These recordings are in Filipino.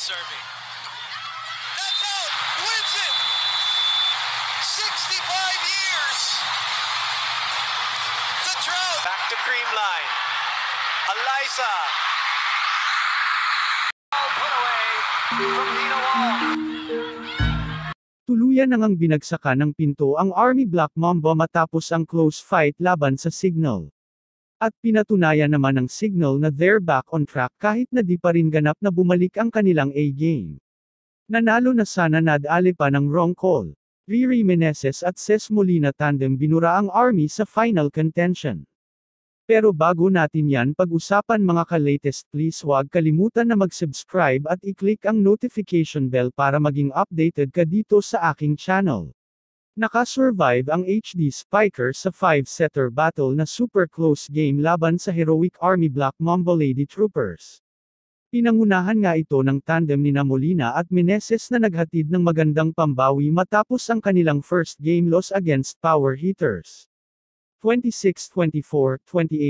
serving. That's out! Wins it! 65 years! The drought! Back to Creamline. Eliza! Put away from Nina Wong. Tuluyan nang binagsakan ng pinto ang Army Black Mamba matapos ang close fight laban sa Signal. At pinatunayan naman ng Signal na they're back on track kahit na di pa rin ganap na bumalik ang kanilang A-game. Nanalo na sana nadali pa ng wrong call. Riri Meneses at Ces Molina tandem binura ang Army sa final contention. Pero bago natin yan pag-usapan mga ka-latest, please huwag kalimutan na mag-subscribe at i-click ang notification bell para maging updated ka dito sa aking channel. Nakasurvive ang HD Spiker sa 5-setter battle na super close game laban sa heroic Army Black Mamba Lady Troopers. Pinangunahan nga ito ng tandem ni Molina at Meneses na naghatid ng magandang pambawi matapos ang kanilang first game loss against Power Hitters. 26-24,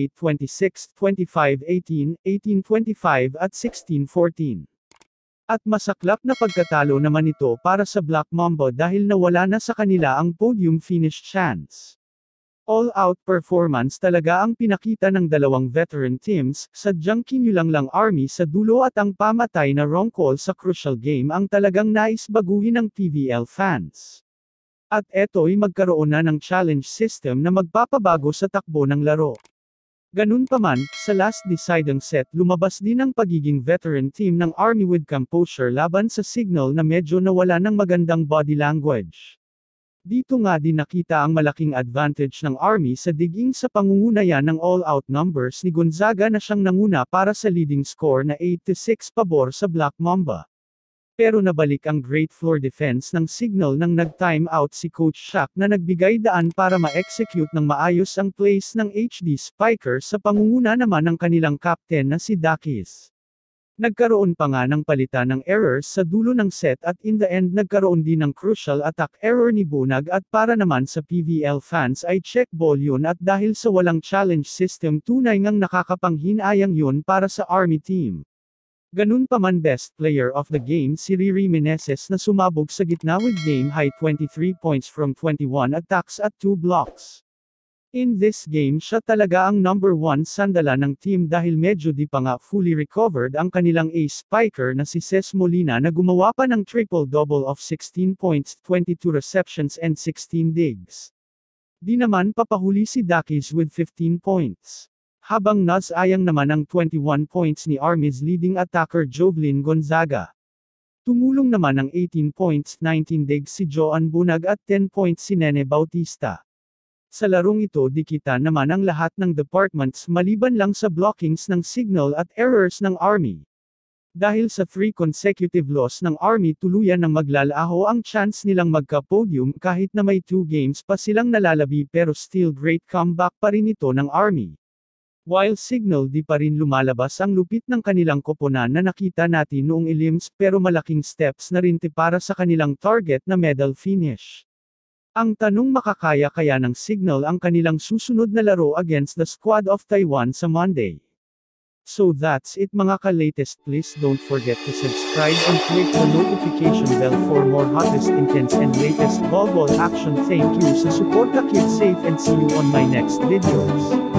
28-26, 25-18, 18-25 at 16-14. At masaklap na pagkatalo naman ito para sa Black Mamba dahil nawala na sa kanila ang podium finish chance. All-out performance talaga ang pinakita ng dalawang veteran teams, sadyang kinulang lang Army sa dulo at ang pamatay na wrong call sa crucial game ang talagang nais baguhin ng PVL fans. At eto'y magkaroon na ng challenge system na magpapabago sa takbo ng laro. Ganun pa man, sa last deciding set lumabas din ang pagiging veteran team ng Army with composure laban sa Signal na medyo nawala ng magandang body language. Dito nga din nakita ang malaking advantage ng Army sa diging sa pangungunayan ng all-out numbers ni Gonzaga na siyang nanguna para sa leading score na 8-6 pabor sa Black Mamba. Pero nabalik ang great floor defense ng Signal nang nag-time out si Coach Shaq na nagbigay daan para ma-execute ng maayos ang plays ng HD Spiker sa pangunguna naman ng kanilang captain na si Dakis. Nagkaroon pa nga ng palitan ng errors sa dulo ng set at in the end nagkaroon din ng crucial attack error ni Bunag at para naman sa PVL fans ay check ball yun at dahil sa walang challenge system tunay ngang nakakapanghinayang yun para sa Army team. Ganun pa man best player of the game si Riri Meneses na sumabog sa gitna with game high 23 points from 21 attacks at 2 blocks. In this game siya talaga ang number 1 sandala ng team dahil medyo di pa nga fully recovered ang kanilang ace spiker na si Ces Molina na gumawa pa ng triple-double of 16 points, 22 receptions and 16 digs. Di naman papahuli si Dakis with 15 points. Habang nasayang naman ang 21 points ni Army's leading attacker Jovelyn Gonzaga. Tumulong naman ng 18 points, 19 digs si Joan Bunag at 10 points si Nene Bautista. Sa larong ito dikita naman ang lahat ng departments maliban lang sa blockings ng Signal at errors ng Army. Dahil sa 3 consecutive loss ng Army tuluyan ng maglalaho ang chance nilang magka-podium kahit na may 2 games pa silang nalalabi pero still great comeback pa rin ito ng Army. While Signal di pa rin lumalabas ang lupit ng kanilang koponan na nakita natin noong elims pero malaking steps na rin para sa kanilang target na medal finish. Ang tanong makakaya kaya ng Signal ang kanilang susunod na laro against the squad of Taiwan sa Monday. So that's it mga ka-latest, please don't forget to subscribe and click the notification bell for more hottest intense and latest volleyball action. Thank you sa support, keep safe and see you on my next videos.